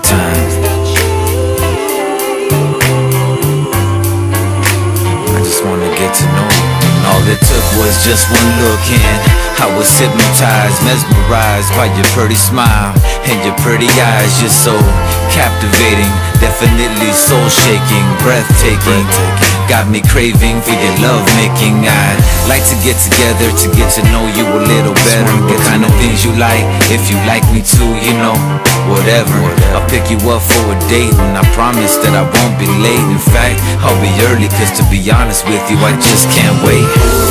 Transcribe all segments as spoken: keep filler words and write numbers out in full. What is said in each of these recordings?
time. I just wanna get to know you. All it took was just one look in. I was hypnotized, mesmerized by your pretty smile and your pretty eyes. You're so captivating, definitely soul-shaking, breathtaking. Got me craving for your love-making. I'd like to get together to get to know you a little better. The kind of things you like, if you like me too, you know, whatever. I'll pick you up for a date, and I promise that I won't be late. In fact, I'll be early, cause to be honest with you, I just can't wait.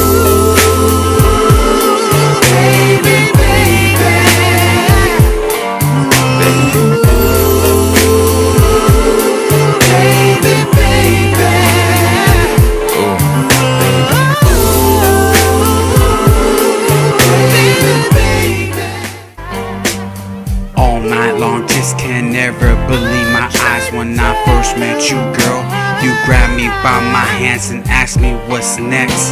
All night long, just can never believe my eyes when I first met you, girl. You grabbed me by my hands and asked me what's next.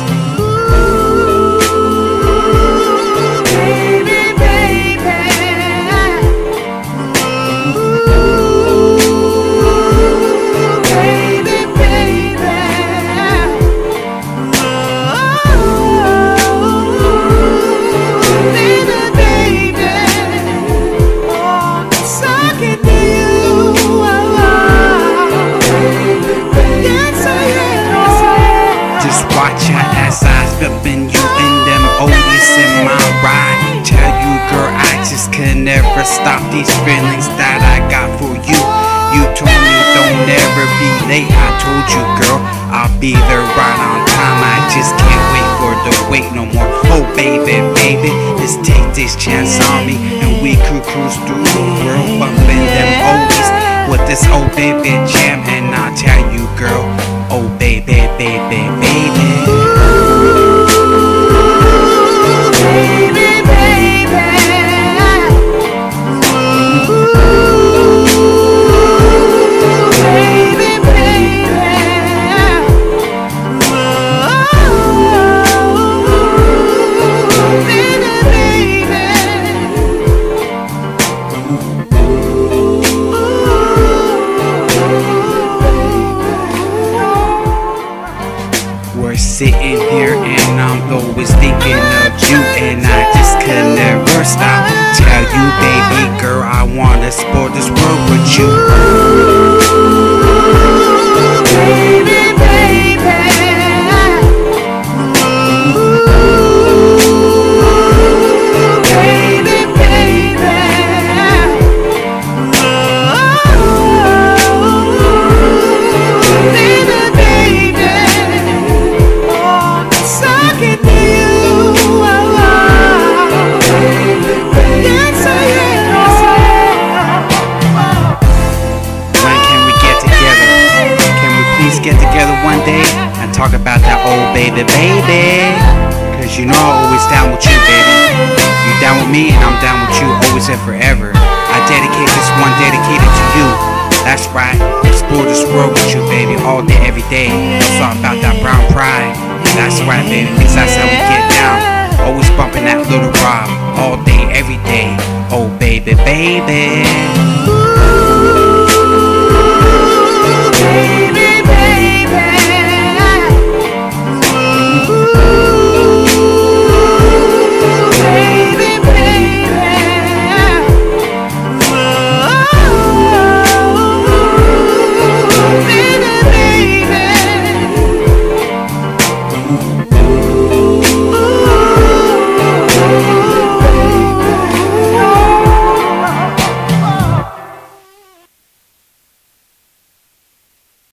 Watch your ass eyes flipping you in them oldies in my ride. Tell you, girl, I just can never stop these feelings that I got for you. You told me don't never be late. I told you, girl, I'll be there right on time. I just can't wait for the wait no more. Oh baby, baby, just take this chance on me, and we could cruise through the world, bumping them oldies with this old baby jam. And I'll tell you, girl, oh baby, baby, baby. We're sitting here and I'm always thinking of you, and I just can never stop. Tell you, baby girl, I wanna explore this world with you. Baby, baby. Get together one day and talk about that old baby, baby. Cause you know I'm always down with you, baby. You down with me and I'm down with you, always and forever. I dedicate this one dedicated to you. That's right, explore this world with you, baby, all day, every day. It's all about that brown pride. That's right, baby, because that's how we get down. Always bumping that little Rob, all day, every day. Oh baby, baby.